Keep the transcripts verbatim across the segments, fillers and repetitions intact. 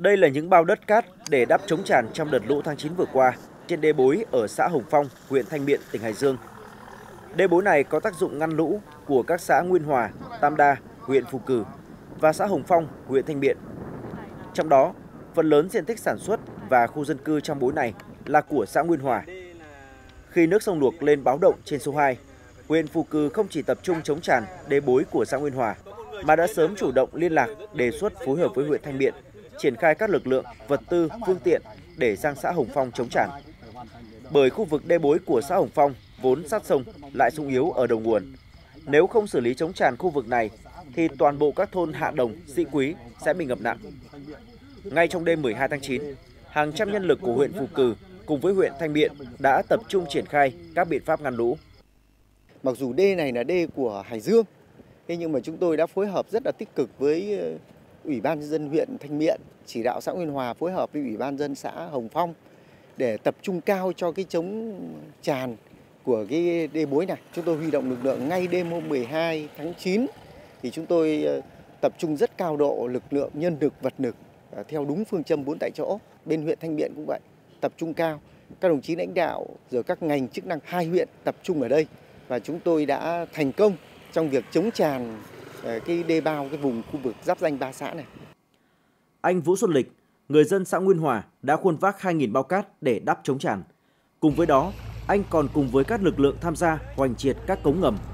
Đây là những bao đất cát để đắp chống tràn trong đợt lũ tháng chín vừa qua trên đê bối ở xã Hồng Phong, huyện Thanh Miện, tỉnh Hải Dương. Đê bối này có tác dụng ngăn lũ của các xã Nguyên Hòa, Tam Đa, huyện Phù Cử và xã Hồng Phong, huyện Thanh Miện. Trong đó, phần lớn diện tích sản xuất và khu dân cư trong bối này là của xã Nguyên Hòa. Khi nước sông Luộc lên báo động trên số hai, huyện Phù Cử không chỉ tập trung chống tràn đê bối của xã Nguyên Hòa, mà đã sớm chủ động liên lạc, đề xuất phối hợp với huyện Thanh Miện, triển khai các lực lượng, vật tư, phương tiện để sang xã Hồng Phong chống tràn. Bởi khu vực đê bối của xã Hồng Phong vốn sát sông lại sung yếu ở đầu nguồn. Nếu không xử lý chống tràn khu vực này, thì toàn bộ các thôn Hạ Đồng, Sĩ Quý sẽ bị ngập nặng. Ngay trong đêm mười hai tháng chín, hàng trăm nhân lực của huyện Phù Cử cùng với huyện Thanh Miện đã tập trung triển khai các biện pháp ngăn lũ. Mặc dù đê này là đê của Hải Dương, thế nhưng mà chúng tôi đã phối hợp rất là tích cực với Ủy ban nhân dân huyện Thanh Miện, chỉ đạo xã Nguyên Hòa phối hợp với Ủy ban nhân dân xã Hồng Phong để tập trung cao cho cái chống tràn của cái đê bối này. Chúng tôi huy động lực lượng ngay đêm hôm mười hai tháng chín thì chúng tôi tập trung rất cao độ lực lượng nhân lực, vật lực theo đúng phương châm bốn tại chỗ. Bên huyện Thanh Miện cũng vậy, tập trung cao. Các đồng chí lãnh đạo rồi các ngành chức năng hai huyện tập trung ở đây và chúng tôi đã thành công trong việc chống tràn cái đê bao cái vùng khu vực giáp ranh ba xã này. Anh Vũ Xuân Lịch, người dân xã Nguyên Hòa đã khuân vác hai nghìn bao cát để đắp chống tràn. Cùng với đó, anh còn cùng với các lực lượng tham gia hoành triệt các cống ngầm.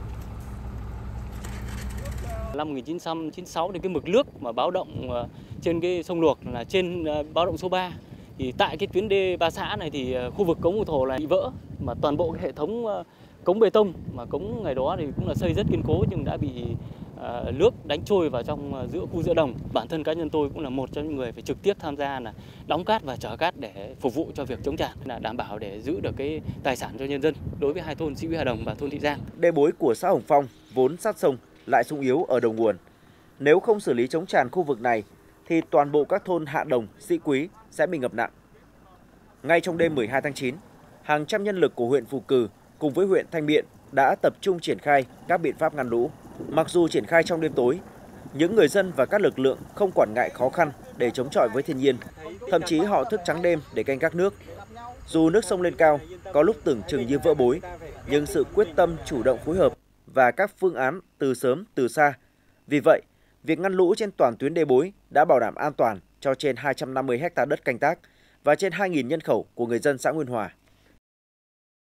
Năm một nghìn chín trăm chín mươi sáu thì cái mực nước mà báo động trên cái sông Luộc là trên báo động số ba. Thì tại cái tuyến đê ba xã này thì khu vực cống Ngô Thổ là bị vỡ, mà toàn bộ cái hệ thống cống bê tông mà cống ngày đó thì cũng là xây rất kiên cố nhưng đã bị uh, nước đánh trôi vào trong uh, giữa khu giữa đồng. Bản thân cá nhân tôi cũng là một trong những người phải trực tiếp tham gia là đóng cát và chở cát để phục vụ cho việc chống tràn, là đảm bảo để giữ được cái tài sản cho nhân dân đối với hai thôn Sĩ Quý Hà Đồng và thôn Thị Giang. Đê bối của xã Hồng Phong vốn sát sông lại sung yếu ở đầu nguồn. Nếu không xử lý chống tràn khu vực này thì toàn bộ các thôn Hạ Đồng, Sĩ Quý sẽ bị ngập nặng. Ngay trong đêm mười hai tháng chín, hàng trăm nhân lực của huyện Phù Cử cùng với huyện Thanh Miện đã tập trung triển khai các biện pháp ngăn lũ. Mặc dù triển khai trong đêm tối, những người dân và các lực lượng không quản ngại khó khăn để chống chọi với thiên nhiên. Thậm chí họ thức trắng đêm để canh gác nước. Dù nước sông lên cao, có lúc tưởng chừng như vỡ bối, nhưng sự quyết tâm chủ động phối hợp và các phương án từ sớm từ xa. Vì vậy, việc ngăn lũ trên toàn tuyến đê bối đã bảo đảm an toàn cho trên hai trăm năm mươi héc ta đất canh tác và trên hai nghìn nhân khẩu của người dân xã Nguyên Hòa.